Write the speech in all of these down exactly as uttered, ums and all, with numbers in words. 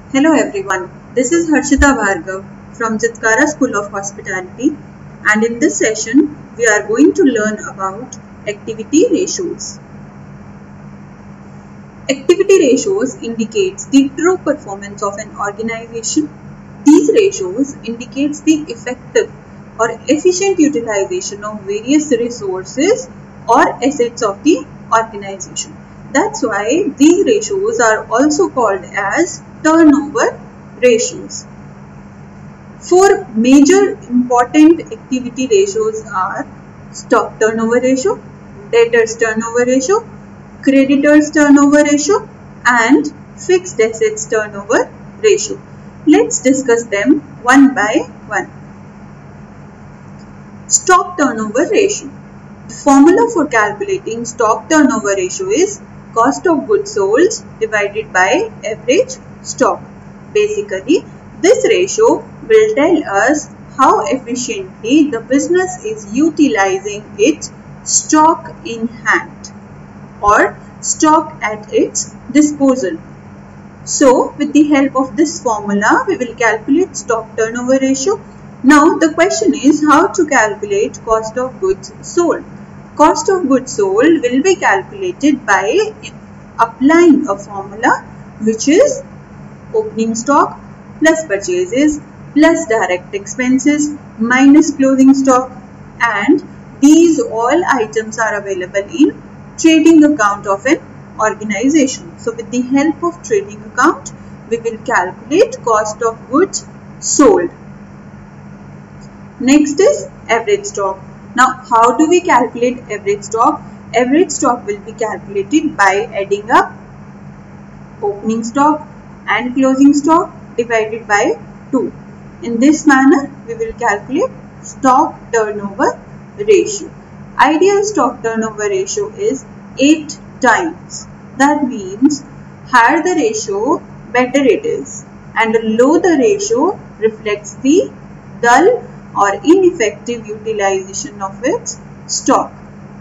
Hello everyone, this is Harshita Bhargav from Jitkara School of Hospitality, and in this session we are going to learn about activity ratios. Activity ratios indicates the true performance of an organization. These ratios indicates the effective or efficient utilization of various resources or assets of the organization. That's why these ratios are also called as turnover ratios. Four major important activity ratios are stock turnover ratio, debtors turnover ratio, creditors turnover ratio, and fixed assets turnover ratio. Let's discuss them one by one. Stock turnover ratio. The formula for calculating stock turnover ratio is cost of goods sold divided by average stock. Basically, this ratio will tell us how efficiently the business is utilizing its stock in hand or stock at its disposal. So, with the help of this formula, we will calculate stock turnover ratio. Now, the question is how to calculate cost of goods sold. Cost of goods sold will be calculated by applying a formula which is opening stock plus purchases plus direct expenses minus closing stock, and these all items are available in trading account of an organization. So with the help of trading account, we will calculate cost of goods sold. Next is average stock. Now, how do we calculate average stock? Average stock will be calculated by adding up opening stock and closing stock divided by two. In this manner, we will calculate stock turnover ratio. Ideal stock turnover ratio is eight times. That means higher the ratio, better it is, and low the ratio reflects the dull or ineffective utilization of its stock.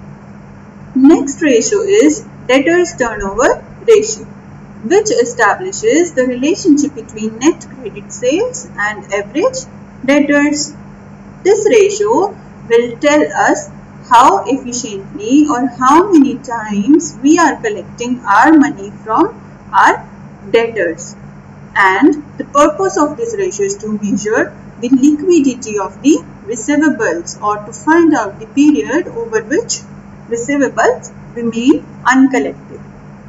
Next ratio is debtors turnover ratio, which establishes the relationship between net credit sales and average debtors. This ratio will tell us how efficiently or how many times we are collecting our money from our debtors. And the purpose of this ratio is to measure the liquidity of the receivables or to find out the period over which receivables remain uncollected.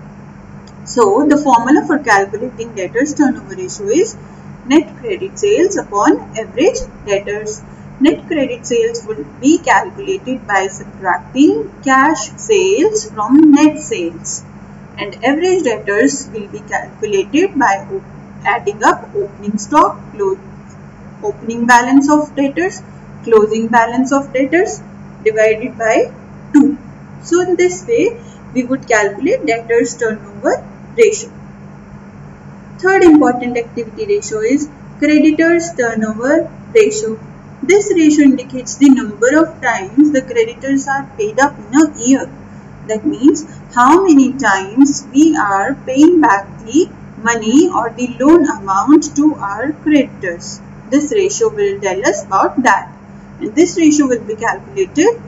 So, the formula for calculating debtors turnover ratio is net credit sales upon average debtors. Net credit sales will be calculated by subtracting cash sales from net sales, and average debtors will be calculated by adding up opening stock, opening balance of debtors, closing balance of debtors divided by two. So, in this way, we would calculate debtors turnover ratio. Third important activity ratio is creditors turnover ratio. This ratio indicates the number of times the creditors are paid up in a year. That means how many times we are paying back the money or the loan amount to our creditors. This ratio will tell us about that. And this ratio will be calculated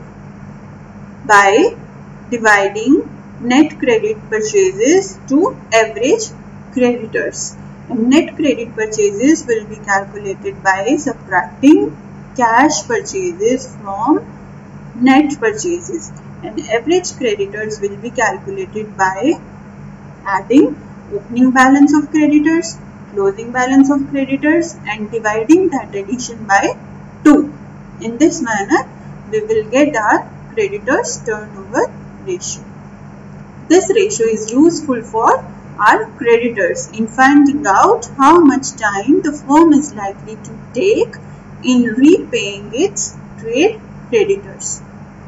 by dividing net credit purchases to average creditors. And net credit purchases will be calculated by subtracting cash purchases from net purchases. And average creditors will be calculated by adding opening balance of creditors, closing balance of creditors, and dividing that addition by two. In this manner, we will get our creditors turnover ratio. This ratio is useful for our creditors in finding out how much time the firm is likely to take in repaying its trade creditors.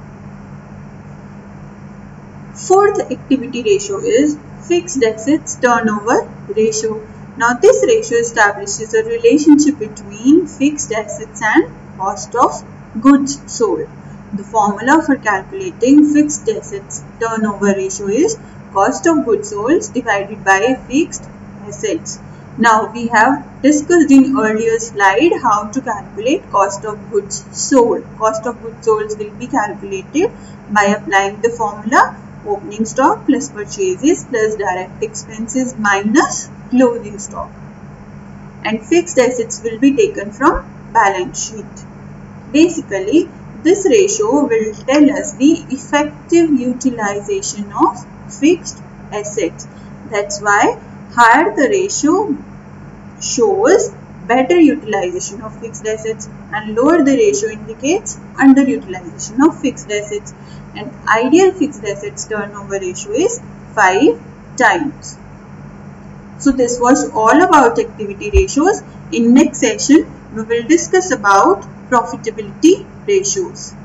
Fourth activity ratio is fixed assets turnover ratio. Now, this ratio establishes a relationship between fixed assets and cost of goods sold. The formula for calculating fixed assets turnover ratio is cost of goods sold divided by fixed assets. Now we have discussed in earlier slide how to calculate cost of goods sold. Cost of goods sold will be calculated by applying the formula opening stock plus purchases plus direct expenses minus closing stock. And fixed assets will be taken from balance sheet. Basically, this ratio will tell us the effective utilization of fixed assets. That's why higher the ratio shows better utilization of fixed assets and lower the ratio indicates underutilization of fixed assets. And ideal fixed assets turnover ratio is five times. So this was all about activity ratios. In next session, we will discuss about profitability ratios.